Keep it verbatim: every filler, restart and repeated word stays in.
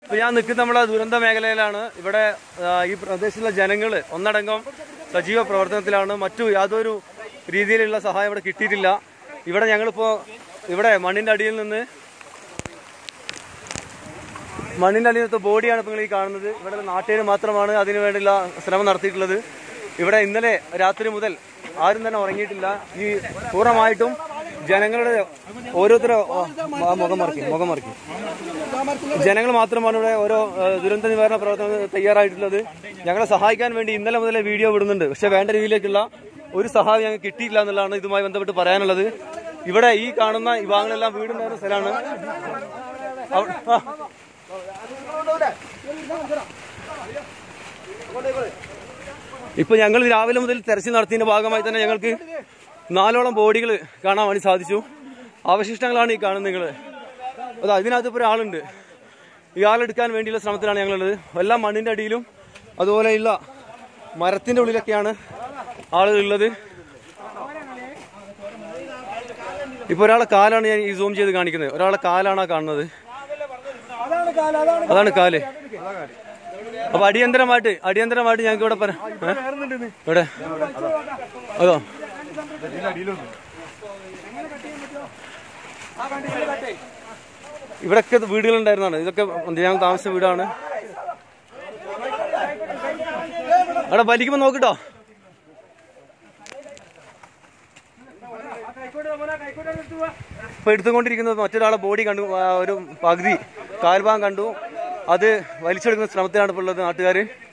ഇപ്പൊ ഞാൻ നിൽക്കുന്ന നമ്മളെ ദുരന്ത മേഖലയിലാണ്. ഇവിടെ ഈ പ്രദേശത്തുള്ള ജനങ്ങൾ ഒന്നടങ്കം സജീവ പ്രവർത്തനത്തിലാണ്. മറ്റു യാതൊരു രീതിയിലുള്ള സഹായം ഇവിടെ കിട്ടിയിട്ടില്ല. ഇവിടെ ഞങ്ങളിപ്പോ ഇവിടെ മണ്ണിന്റെ അടിയിൽ നിന്ന് മണ്ണിന്റെ അടിയിൽ നിന്ന് ബോഡിയാണ് ഇപ്പോൾ നിങ്ങൾ ഈ കാണുന്നത്. ഇവിടെ നാട്ടുകാർ മാത്രമാണ് അതിനു വേണ്ടിയുള്ള ശ്രമം നടത്തിയിട്ടുള്ളത്. ഇവിടെ ഇന്നലെ രാത്രി മുതൽ ആരും തന്നെ ഉറങ്ങിയിട്ടില്ല. ഈ പൂർണ്ണമായിട്ടും ജനങ്ങളുടെ ഓരോരുത്തരും മുഖം മറക്കി മുഖം മറക്കി ജനങ്ങൾ മാത്രമാണ് ഇവിടെ ഓരോ ദുരന്ത നിവാരണ പ്രവർത്തനം തയ്യാറായിട്ടുള്ളത്. ഞങ്ങളെ സഹായിക്കാൻ വേണ്ടി ഇന്നലെ മുതലേ വീഡിയോ വിടുന്നുണ്ട്. പക്ഷെ വേണ്ട രീതിയിലേക്കുള്ള ഒരു സഹായം ഞങ്ങൾക്ക് കിട്ടിയില്ല എന്നുള്ളതാണ് ഇതുമായി ബന്ധപ്പെട്ട് പറയാനുള്ളത്. ഇവിടെ ഈ കാണുന്ന ഈ ഭാഗങ്ങളെല്ലാം വീടുണ്ടായിരുന്ന സ്ഥലമാണ്. ഇപ്പൊ ഞങ്ങൾ രാവിലെ മുതൽ തെരച്ചിൽ നടത്തിയതിന്റെ ഭാഗമായി തന്നെ ഞങ്ങൾക്ക് നാലോളം ബോഡികൾ കാണാൻ വേണ്ടി സാധിച്ചു. അവശിഷ്ടങ്ങളാണ് ഈ കാണുന്നത് നിങ്ങൾ. അത് അതിനകത്ത് ഇപ്പോൾ ഒരാളുണ്ട്. ഇയാളെടുക്കാൻ വേണ്ടിയുള്ള ശ്രമത്തിലാണ് ഞങ്ങളുള്ളത്. എല്ലാം മണ്ണിന്റെ അടിയിലും അതുപോലെയുള്ള മരത്തിന്റെ ഉള്ളിലൊക്കെയാണ് ആളുകളുള്ളത്. ഇപ്പൊ ഒരാളെ കാലാണ് ഞാൻ ഈ സൂം ചെയ്ത് കാണിക്കുന്നത്. ഒരാളെ കാലാണ് കാണുന്നത്. അതാണ് കാല്. അപ്പൊ അടിയന്തരമായിട്ട് അടിയന്തരമായിട്ട് ഞങ്ങൾക്ക് ഇവിടെ ഇവിടെ അതോ ഇവിടൊക്കെ വീടുകളുണ്ടായിരുന്നാണ്. ഇതൊക്കെ ഞാൻ താമസിച്ച വീടാണ്. അവിടെ വലിക്കുമ്പോ നോക്കിട്ടോ. ഇപ്പൊ എടുത്തുകൊണ്ടിരിക്കുന്നത് മറ്റൊരാളെ ബോഡി കണ്ടു. ഒരു പകുതി കാൽഭാഗം കണ്ടു. അത് വലിച്ചെടുക്കുന്ന ശ്രമത്തിലാണ് ഇപ്പോൾ ഉള്ളത് നാട്ടുകാർ.